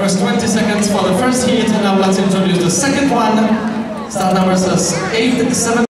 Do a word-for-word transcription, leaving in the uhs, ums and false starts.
first twenty seconds for the first heat, and now let's introduce the second one. Start number says eight, seven.